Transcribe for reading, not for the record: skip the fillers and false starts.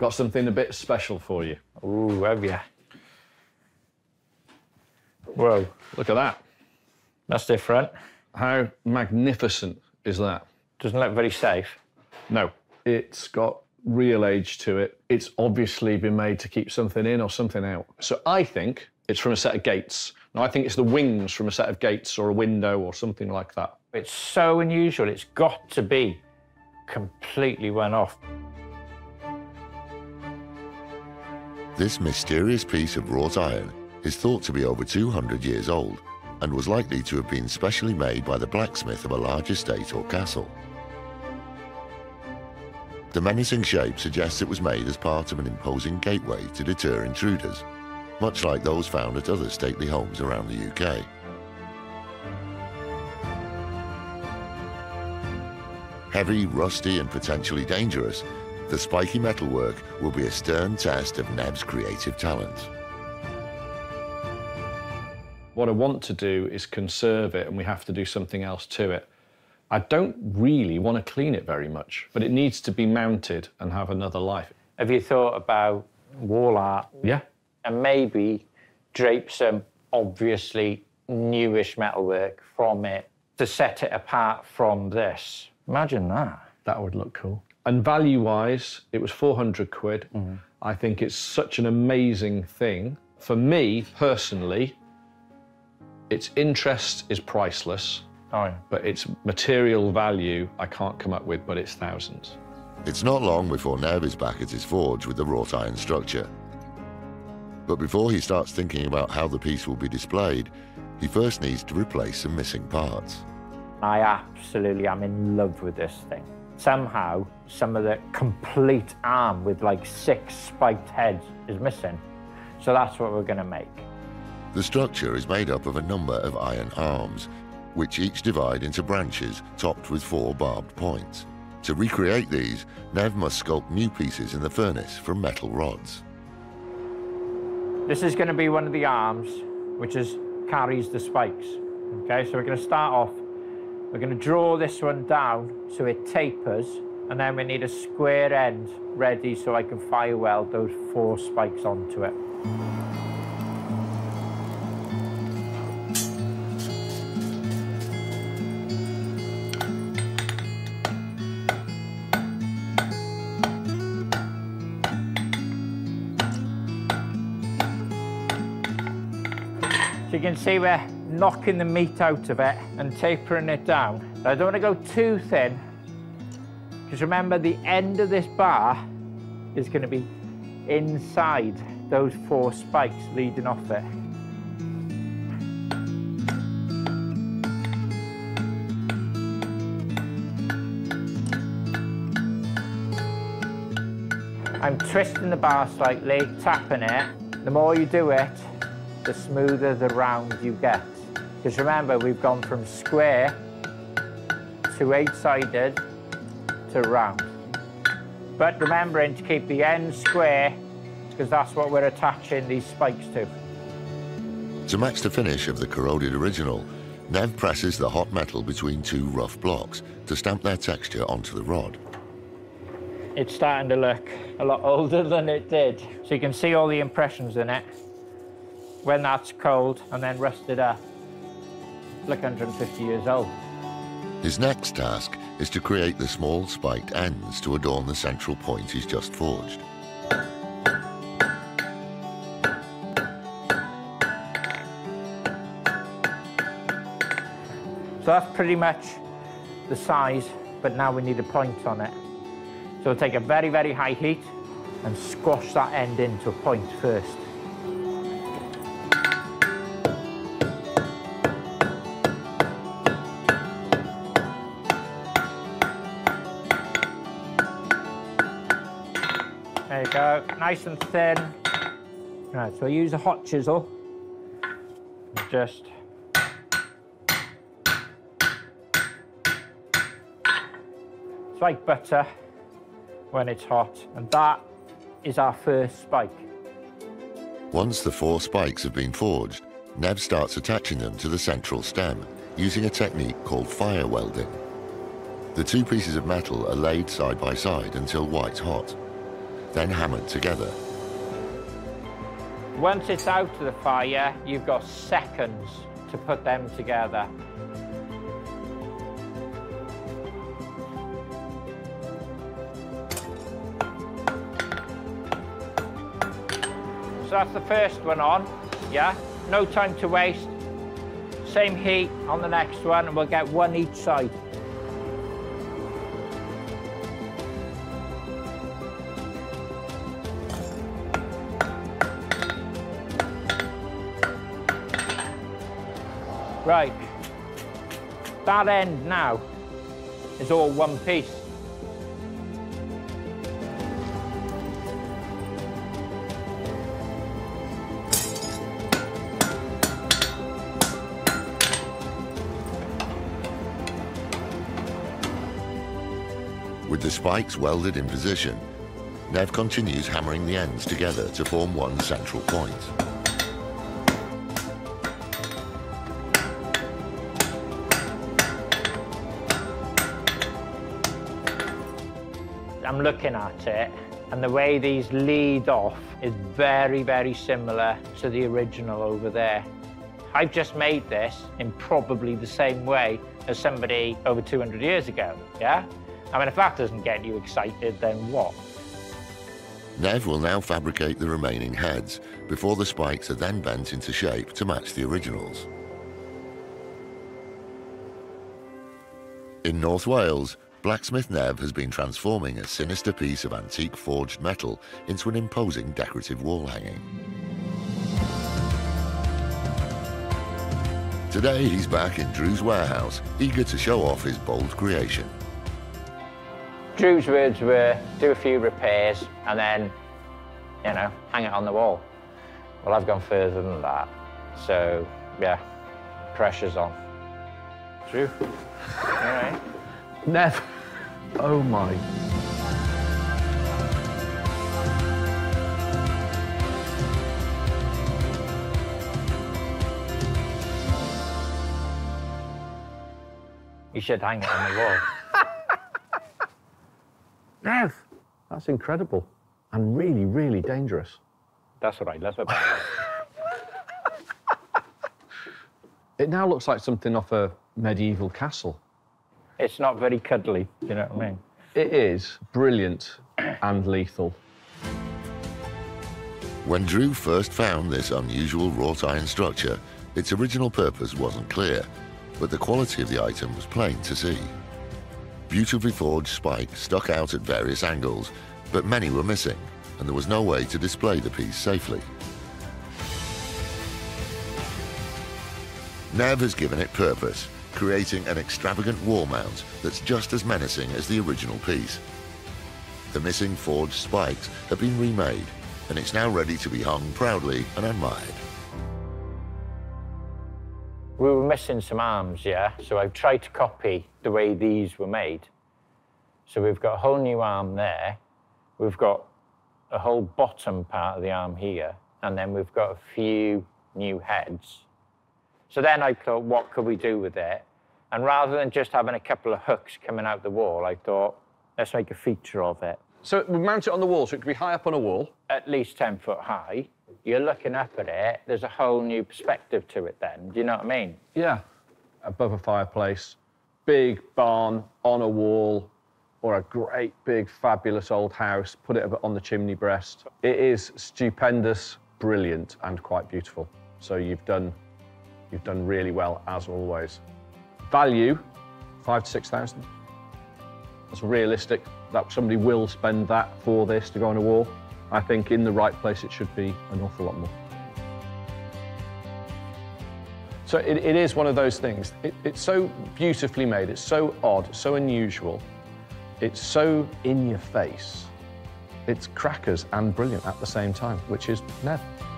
got something a bit special for you. Ooh, have you? Whoa. Look at that. That's different. How magnificent is that? Doesn't look very safe. No. It's got real age to it. It's obviously been made to keep something in or something out. So I think it's from a set of gates. Now, I think it's the wings from a set of gates or a window or something like that. It's so unusual, it's got to be completely one off. This mysterious piece of wrought iron is thought to be over 200 years old and was likely to have been specially made by the blacksmith of a large estate or castle. The menacing shape suggests it was made as part of an imposing gateway to deter intruders, much like those found at other stately homes around the UK. Heavy, rusty and potentially dangerous, the spiky metalwork will be a stern test of Nev's creative talent. What I want to do is conserve it, and we have to do something else to it. I don't really want to clean it very much, but it needs to be mounted and have another life. Have you thought about wall art? Yeah. And maybe drape some obviously newish metalwork from it to set it apart from this. Imagine that. That would look cool. And value-wise, it was 400 quid. I think it's such an amazing thing. For me, personally, its interest is priceless. Oh, yeah. But its material value, I can't come up with, but it's thousands. It's not long before Nev is back at his forge with the wrought iron structure. But before he starts thinking about how the piece will be displayed, he first needs to replace some missing parts. I absolutely am in love with this thing. Somehow, some of the complete arm with like 6 spiked heads is missing. So that's what we're gonna make. The structure is made up of a number of iron arms, which each divide into branches topped with 4 barbed points. To recreate these, Nev must sculpt new pieces in the furnace from metal rods. This is gonna be one of the arms, which carries the spikes. Okay, so we're gonna start off, we're gonna draw this one down so it tapers, and then we need a square end ready so I can fire weld those 4 spikes onto it. So you can see we're knocking the meat out of it and tapering it down. I don't want to go too thin, because remember the end of this bar is going to be inside those 4 spikes leading off it. I'm twisting the bar slightly, tapping it. The more you do it, the smoother the round you get. Because remember, we've gone from square to 8-sided to round. But remembering to keep the end square, because that's what we're attaching these spikes to. To match the finish of the corroded original, Nev presses the hot metal between 2 rough blocks to stamp their texture onto the rod. It's starting to look a lot older than it did. So you can see all the impressions in it. When that's cold and then rusted up, it's like 150 years old. His next task is to create the small spiked ends to adorn the central point he's just forged. So that's pretty much the size, but now we need a point on it. So we'll take a very, very high heat and squash that end into a point first. There you go, nice and thin. Right, so I use a hot chisel. Just it's like butter when it's hot, and that is our first spike. Once the 4 spikes have been forged, Nev starts attaching them to the central stem using a technique called fire welding. The 2 pieces of metal are laid side by side until white hot. then hammered together. Once it's out of the fire, you've got seconds to put them together. So that's the first one on, yeah? No time to waste. Same heat on the next one, and we'll get one each side. Right, that end now is all one piece. With the spikes welded in position, Nev continues hammering the ends together to form one central point. I'm looking at it, and the way these lead off is very, very similar to the original over there. I've just made this in probably the same way as somebody over 200 years ago, yeah? I mean, if that doesn't get you excited, then what? Nev will now fabricate the remaining heads before the spikes are then bent into shape to match the originals. In North Wales, Blacksmith Nev has been transforming a sinister piece of antique forged metal into an imposing decorative wall hanging. Today he's back in Drew's warehouse, eager to show off his bold creation. Drew's words were, do a few repairs and then, you know, hang it on the wall. Well, I've gone further than that. So, yeah, pressure's on. Drew, all right? Nev, oh my. You should hang it on the wall. Nev, that's incredible and really, really dangerous. That's what I love about it. It now looks like something off a medieval castle. It's not very cuddly, you know what I mean? It is brilliant and lethal. When Drew first found this unusual wrought iron structure, its original purpose wasn't clear, but the quality of the item was plain to see. Beautifully forged spikes stuck out at various angles, but many were missing, and there was no way to display the piece safely. Nev has given it purpose, creating an extravagant wall mount that's just as menacing as the original piece. The missing forged spikes have been remade, and it's now ready to be hung proudly and admired. We were missing some arms, yeah? So I've tried to copy the way these were made. So we've got a whole new arm there. We've got a whole bottom part of the arm here. And then we've got a few new heads. So then I thought, what could we do with it? And rather than just having a couple of hooks coming out the wall, I thought, let's make a feature of it. So we mount it on the wall, so it could be high up on a wall. At least 10 foot high. You're looking up at it, there's a whole new perspective to it then. Do you know what I mean? Yeah, above a fireplace, big barn on a wall, or a great big fabulous old house, put it on the chimney breast. It is stupendous, brilliant, and quite beautiful. So you've done really well, as always. Value, 5,000 to 6,000. That's realistic, that somebody will spend that for this to go on a wall. I think in the right place, it should be an awful lot more. So it is one of those things. It's so beautifully made, it's so odd, so unusual. It's so in your face. It's crackers and brilliant at the same time, which is Nev.